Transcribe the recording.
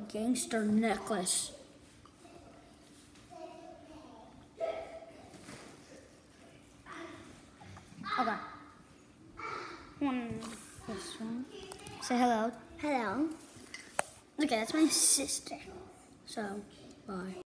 gangster necklace. Okay. This one. Say hello. Hello. Okay, that's my sister. So, bye.